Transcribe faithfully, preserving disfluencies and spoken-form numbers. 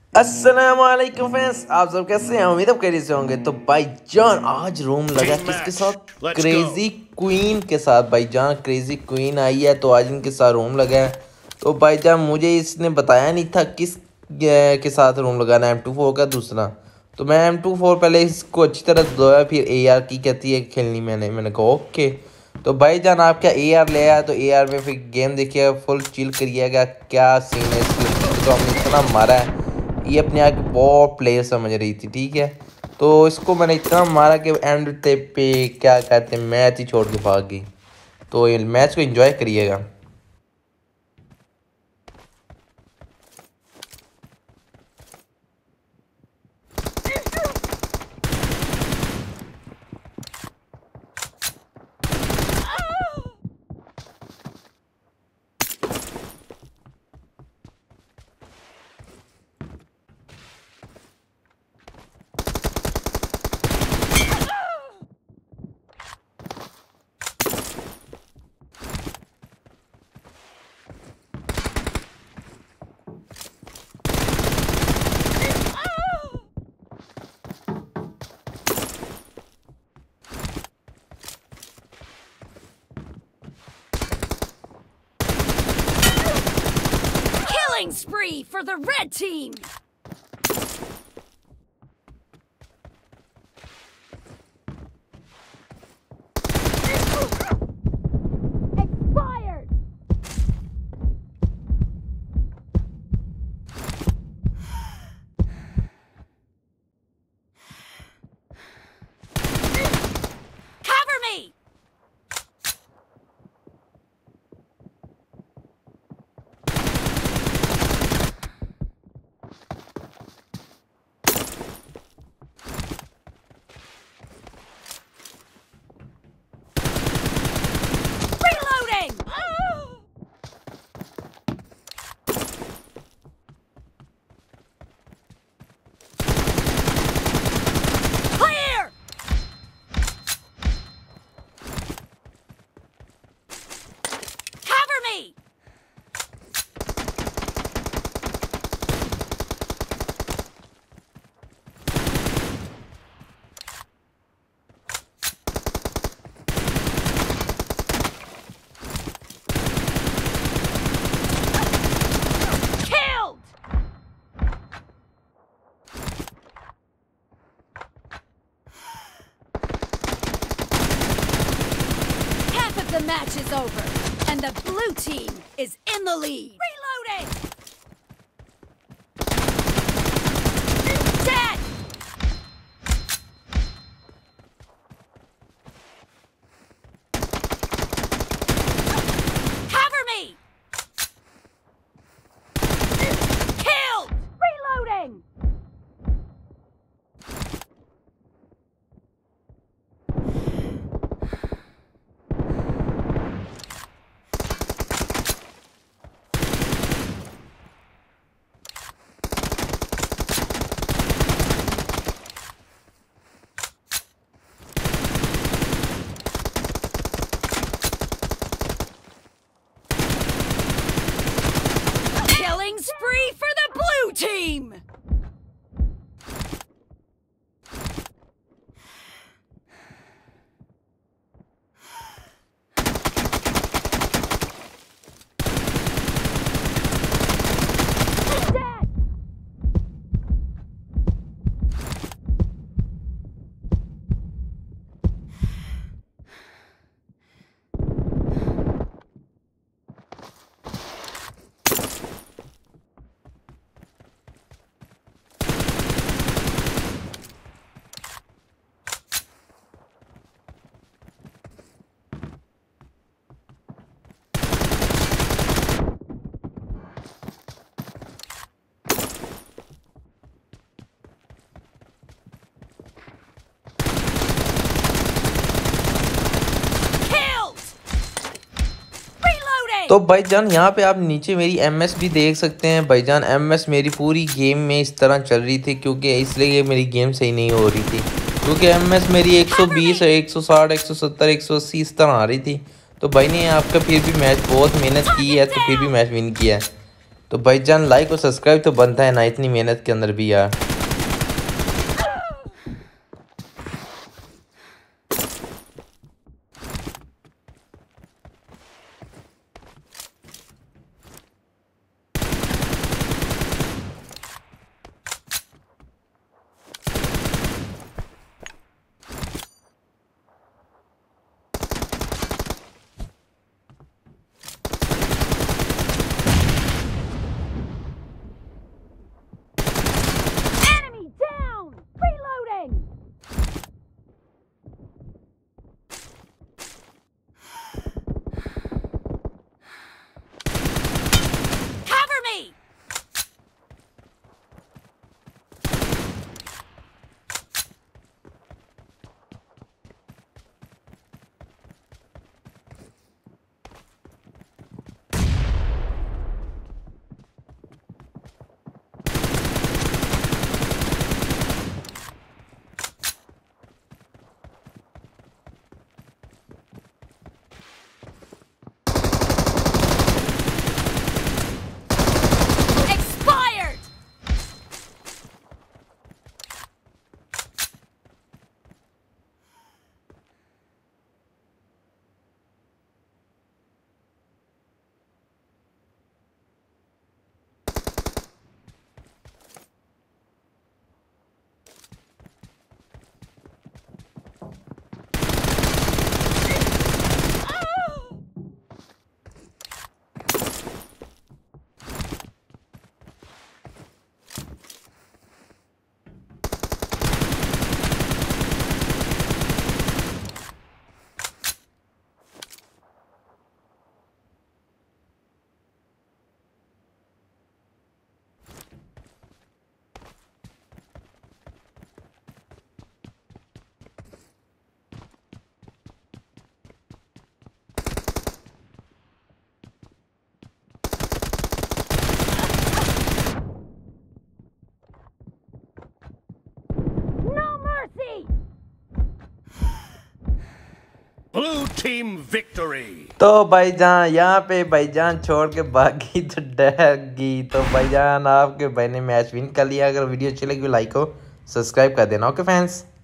अस्सलामुअलैकुम फ्रेंड्स, आप सब कैसे हैं? उम्मीद अब कैसे होंगे। तो भाईजान आज रूम लगा किसके साथ? क्रेजी क्वीन के साथ। भाईजान क्रेजी क्वीन आई है तो आज इनके साथ रूम लगा है। तो भाईजान मुझे इसने बताया नहीं था किस के साथ रूम लगाना है, एम टू फोर का दूसरा। तो मैं एम टू फोर पहले इसको अच्छी तरह धोया, फिर ए आर की कहती है खेलनी। मैंने मैंने कहा ओके। तो भाईजान आप क्या ए आर ले आया? तो ए आर में फिर गेम देखिएगा, फुल चिल करिएगा। क्या सीन है इस लड़की को, तो हमने इतना मारा है, ये अपने आप को बहुत प्लेयर समझ रही थी। ठीक है, तो इसको मैंने इतना मारा कि एंड पे क्या कहते हैं मैच ही छोड़ के भाग गई। तो ये मैच को एंजॉय करिएगा। Spree for the red team. Expired. Cover me. The match is over, and the blue team is in the lead. Reloading! Dead! Cover me! Killed! Reloading! Spree for the blue team! Dead! तो भाईजान यहाँ पे आप नीचे मेरी MS भी देख सकते हैं। भाईजान एमएस मेरी पूरी गेम में इस तरह चल रही थी, क्योंकि इसलिए मेरी गेम सही नहीं हो रही थी, क्योंकि एमएस मेरी एक सौ बीस, एक सौ साठ, एक सौ सत्तर, एक सौ अस्सी इस तरह आ रही थी। तो भाई ने आपका फिर भी मैच बहुत मेहनत की है, तो फिर भी मैच विन किया है। तो भाईजान लाइक और सब्सक्राइब तो बनता है ना इतनी मेहनत के अंदर भी यार। Enemy down! Reloading! Cover me! Expired! No mercy! Blue team victory. तो भाईजान यहाँ पे भाईजान छोड़ के भागी तो डर गई। तो भाईजान आपके भाई ने मैच विन कर लिया। अगर वीडियो अच्छी लगी लाइक हो सब्सक्राइब कर देना। Okay fans.